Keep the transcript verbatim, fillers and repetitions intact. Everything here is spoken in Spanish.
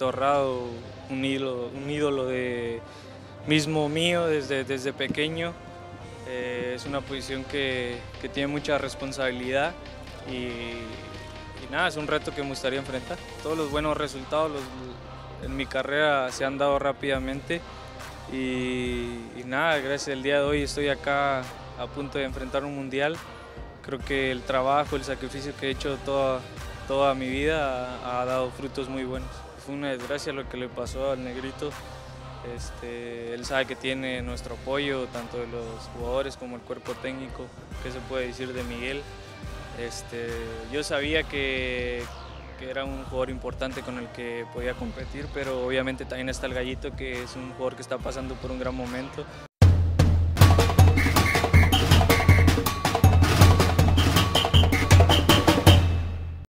Torrado, un ídolo, un ídolo de, mismo mío desde, desde pequeño. Eh, es una posición que, que tiene mucha responsabilidad y, y nada, es un reto que me gustaría enfrentar. Todos los buenos resultados los, en mi carrera se han dado rápidamente y, y nada, gracias al día de hoy estoy acá a punto de enfrentar un mundial. Creo que el trabajo, el sacrificio que he hecho toda, toda mi vida ha, ha dado frutos muy buenos. Fue una desgracia lo que le pasó al Negrito. Este, él sabe que tiene nuestro apoyo, tanto de los jugadores como el cuerpo técnico. ¿Qué se puede decir de Miguel? Este, yo sabía que, que era un jugador importante con el que podía competir, pero obviamente también está el Gallito, que es un jugador que está pasando por un gran momento.